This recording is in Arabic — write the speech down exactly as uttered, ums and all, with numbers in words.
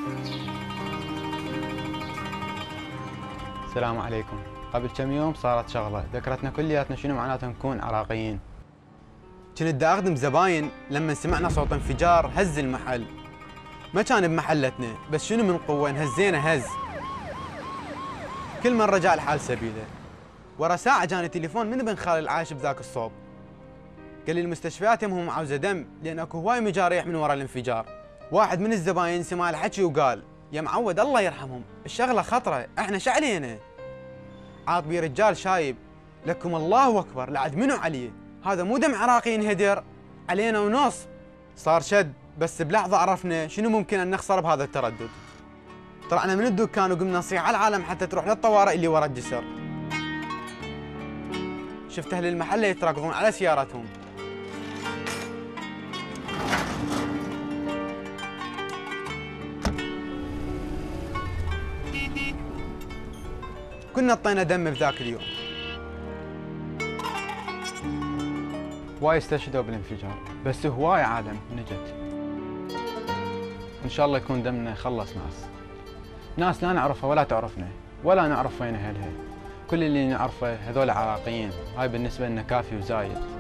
السلام عليكم. قبل كم يوم صارت شغلة ذكرتنا كلياتنا شنو معناته نكون عراقيين. كنت دا أخدم زباين لما سمعنا صوت انفجار هز المحل. ما كان بمحلتنا بس شنو من قوة انهزينا هز. كل من رجع الحال سبيله. ورا ساعة جاني تليفون من ابن خالي العايش بذاك الصوب. قال لي المستشفيات يمهم عاوزة دم لأن اكو هواي مجاريح من ورا الانفجار. واحد من الزباين سمع الحكي وقال يا معود الله يرحمهم الشغلة خطرة احنا شعلينا. عاط بي رجال شايب لكم الله اكبر لعد منو عليه هذا مو دم عراقي ينهدر علينا ونص. صار شد بس بلحظة عرفنا شنو ممكن ان نخسر بهذا التردد. طلعنا من الدكان وقمنا نصيح على العالم حتى تروح للطوارئ اللي ورا الجسر. شفت اهل المحله يتركضون على سيارتهم. كنا طينا دم بذاك اليوم. هواي استشهدوا بالانفجار بس هواي عالم نجت. ان شاء الله يكون دمنا خلص ناس ناس لا نعرفها ولا تعرفنا ولا نعرف وين اهلها. كل اللي نعرفه هذول عراقيين. هاي بالنسبه لنا كافي وزايد.